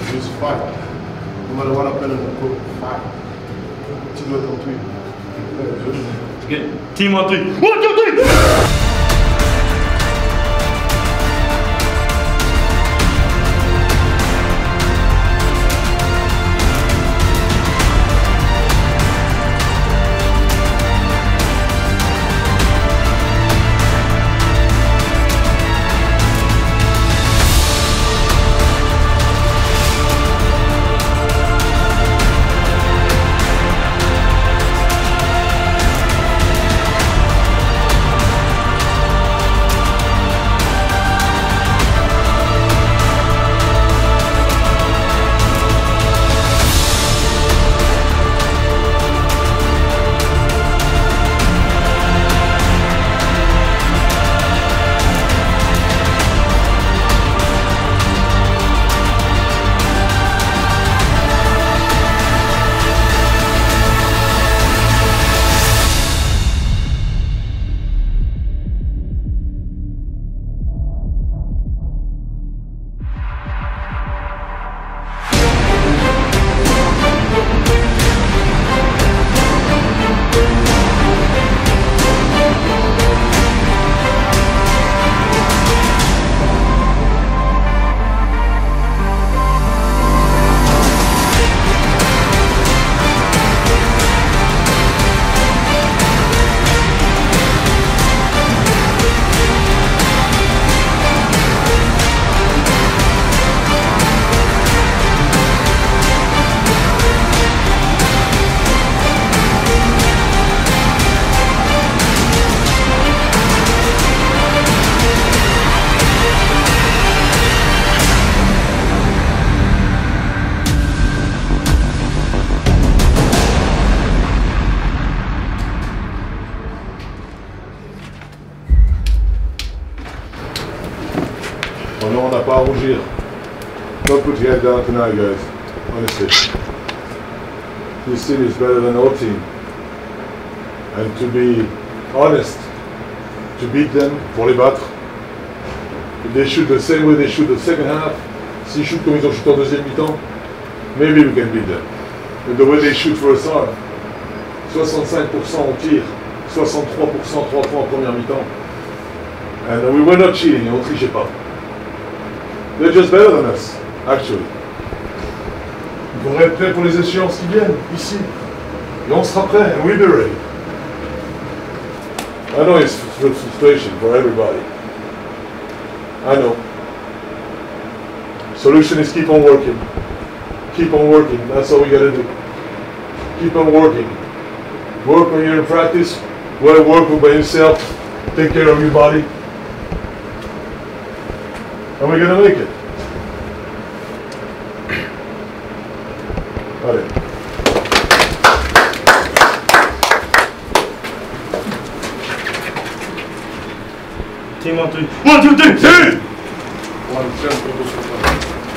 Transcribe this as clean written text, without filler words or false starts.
Just fight. No matter what happens in the court, fight. Teamwork on three. Okay. Team on three. 1, 2, 3! Oh non, on n'a pas à rougir. Don't put your head down tonight, guys. Honestly. This team is better than our team. And to be honest, to beat them, pour les battre, if they shoot the same way they shoot the second half, s'ils shootent comme ils ont shooté en deuxième mi-temps, maybe we can beat them. But the way they shoot first half, 65% au tir, 63% 3 points en première mi-temps. And we were not cheating, on ne trichait pas. They're just better than us, actually. Il faudrait être prêt pour les échéances qui viennent, ici. Et on sera prêt, and we'll be ready. I know it's frustration for everybody. I know. Solution is keep on working. Keep on working, that's all we gotta do. Keep on working. Work when you're in practice, work by yourself, take care of your body. And we're gonna make it. Allez. Team on three. 1, 2, 3! 1, 2, 3!